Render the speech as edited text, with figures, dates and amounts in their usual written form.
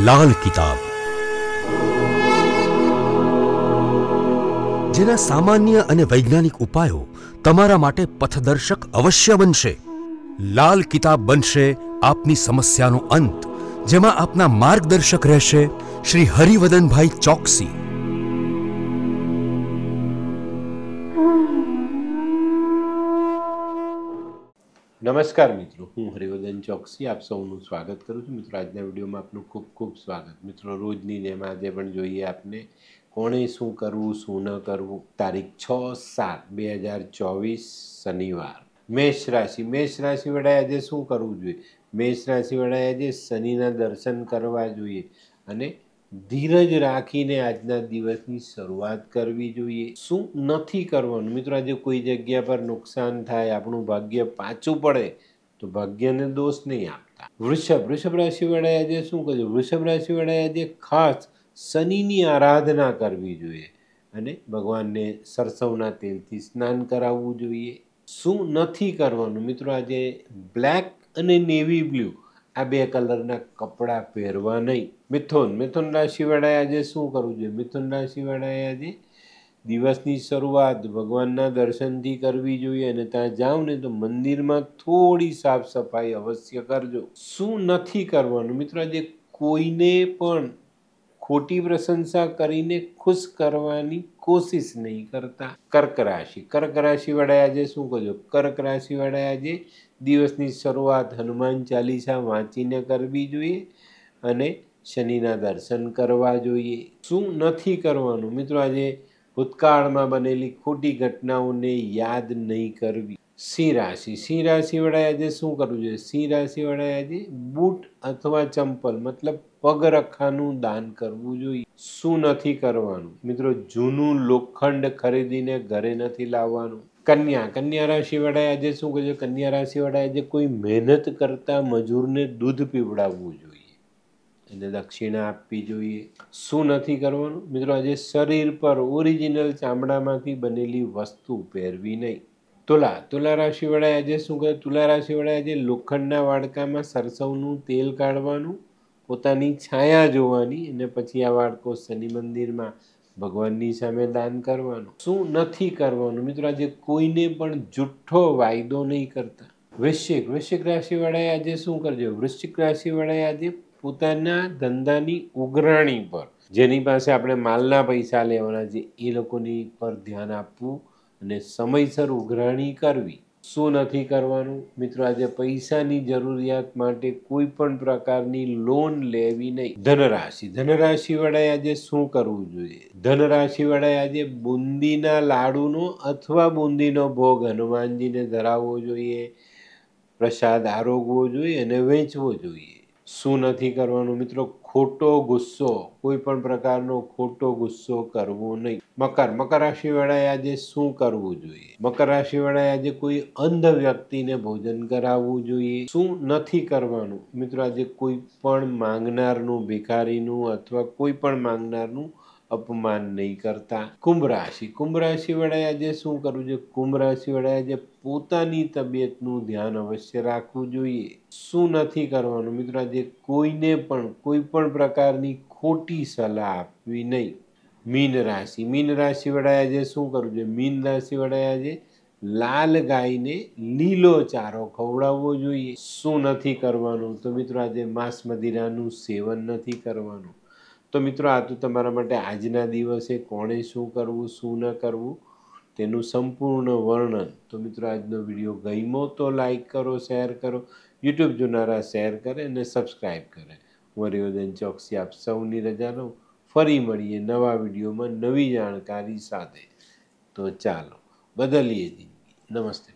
લાલ કિતાબ, જેના સામાન્ય અને વૈજ્ઞાનિક ઉપાયો તમારા માટે પથદર્શક અવશ્ય બનશે. લાલ કિતાબ બનશે આપની સમસ્યાનો અંત, જેમાં આપના માર્ગદર્શક રહેશે શ્રી હરિવદનભાઈ ચોકસી. નમસ્કાર મિત્રો, હું હરિવદન ચોકસી આપ સૌનું સ્વાગત કરું છું. મિત્રો, આજના વિડીયોમાં આપનું ખૂબ ખૂબ સ્વાગત. મિત્રો, રોજની જેમ આજે પણ જોઈએ આપને કોણે શું કરવું શું ન કરવું. તારીખ 6/7/2024 શનિવાર. મેષ રાશિ વડાએ આજે શું કરવું જોઈએ? મેષ રાશિ વડાએ આજે શનિના દર્શન કરવા જોઈએ અને ધીરજ રાખીને આજના દિવસની શરૂઆત કરવી જોઈએ. શું નથી કરવાનું? મિત્રો, આજે કોઈ જગ્યા પર નુકસાન થાય, આપણું ભાગ્ય પાછું પડે તો ભાગ્યને દોષ નહીં આપતા. વૃષભ રાશિ વડાએ આજે શું કરવું? વૃષભ રાશિ વડાએ આજે ખાસ શનિની આરાધના કરવી જોઈએ અને ભગવાનને સરસવના તેલથી સ્નાન કરાવવું જોઈએ. શું નથી કરવાનું? મિત્રો, આજે બ્લેક અને નેવી બ્લુ આ બે કલરના કપડાં પહેરવા નહીં. મિથુન રાશિ વડાએ આજે શું કરવું જોઈએ? મિથુન રાશિ વડાએ આજે દિવસની શરૂઆત ભગવાનના દર્શનથી કરવી જોઈએ અને ત્યાં જાઓ ને તો મંદિરમાં થોડી સાફ સફાઈ અવશ્ય કરજો. શું નથી કરવાનું? મિત્રો, આજે કોઈને પણ ખોટી પ્રશંસા કરીને ખુશ કરવાની કોશિશ નહીં કરતા. કર્ક રાશિ વડાએ આજે શું કરજો? કર્ક રાશિ વડાએ આજે દિવસની શરૂઆત હનુમાન ચાલીસા વાંચીને કરવી જોઈએ અને શનિના દર્શન કરવા જોઈએ. શું નથી કરવાનું? મિત્રો, આજે ભૂતકાળમાં બનેલી ખોટી ઘટનાઓને યાદ નહીં કરવી. સિંહ રાશિ વડાએ આજે શું કરવું જોઈએ? સિંહ રાશિ વડાએ આજે બૂટ અથવા ચંપલ મતલબ પગરખાનું દાન કરવું જોઈએ. શું નથી કરવાનું? મિત્રો, જૂનું લોખંડ ખરીદીને ઘરે નથી લાવવાનું. કન્યા રાશિ વડાએ આજે શું કરવું જોઈએ? કન્યા રાશિ વડાએ આજે કોઈ મહેનત કરતા મજૂરને દૂધ પીવડાવવું જોઈએ અને દક્ષિણા આપવી જોઈએ. શું નથી કરવાનું? મિત્રો, આજે શરીર પર ઓરિજિનલ ચામડામાંથી બનેલી વસ્તુ પહેરવી નહીં. તુલા રાશિ વડાએ આજે શું કરે? તુલા રાશિ વડાએ આજે લોખંડના વાડકામાં સરસવનું તેલ કાઢવાનું, પોતાની છાયા જોવાની અને પછી આ વાડકો શનિ મંદિરમાં ભગવાનની સામે દાન કરવાનું. શું નથી કરવાનું? મિત્રો, આજે કોઈને પણ જુઠ્ઠો વાયદો નહીં કરતા. વૃશ્ચિક રાશિ વડાએ આજે શું કરજો? વૃશ્ચિક રાશિ વડાએ આજે પોતાના ધંધાની ઉઘરાણી પર, જેની પાસે આપણે માલના પૈસા લેવાના છે, એ લોકોની પર ધ્યાન આપવું અને સમયસર ઉઘરાણી કરવી. શું નથી કરવાનું? મિત્રો, આજે પૈસાની જરૂરિયાત માટે કોઈ પણ પ્રકારની લોન લેવી નહીં. ધનરાશિ વડાએ આજે શું કરવું જોઈએ? ધનરાશિ વડાએ આજે બુંદીના લાડુનો અથવા બુંદીનો ભોગ હનુમાનજીને ધરાવવો જોઈએ, પ્રસાદ આરોગવો જોઈએ અને વેચવો જોઈએ. શું નથી કરવાનું? મિત્રો, ખોટો ગુસ્સો, કોઈ પણ પ્રકારનો ખોટો ગુસ્સો કરવો નહીં. મકર રાશિ વડાએ આજે શું કરવું જોઈએ? મકર રાશિ વડાએ આજે કોઈ અંધ વ્યક્તિને ભોજન કરાવવું જોઈએ. શું નથી કરવાનું? મિત્રો, આજે કોઈ પણ માંગનારનું, ભિખારીનું અથવા કોઈ પણ માંગનારનું અપમાન નહીં કરતા. કુંભ રાશિ વડાએ આજે શું કરવું જોઈએ? કુંભ રાશિ વડાએ આજે પોતાની તબિયતનું ધ્યાન અવશ્ય રાખવું જોઈએ. શું નથી કરવાનું? મિત્રો, આજે કોઈને પણ કોઈ પણ પ્રકારની ખોટી સલાહ આપવી નહીં. મીન રાશિ વડાએ આજે શું કરવું જોઈએ? મીન રાશિ વડાએ આજે લાલ ગાયને લીલો ચારો ખવડાવવો જોઈએ. શું નથી કરવાનું? તો મિત્રો, આજે માંસ મદિરાનું સેવન નથી કરવાનું. તો મિત્રો, આ તો તમારા માટે આજના દિવસે કોણે શું કરવું શું ન કરવું તેનું સંપૂર્ણ વર્ણન. તો મિત્રો, આજનો વિડીયો ગમ્યો તો લાઈક કરો, શેર કરો, યુટ્યુબ જોનારા શેર કરે અને સબસ્ક્રાઈબ કરે. હું હરિવદન ચોકસી આપ સૌની રજા લઉં. ફરી મળીએ નવા વિડીયોમાં નવી જાણકારી સાથે. તો ચાલો બદલીએ જિંદગી. નમસ્તે.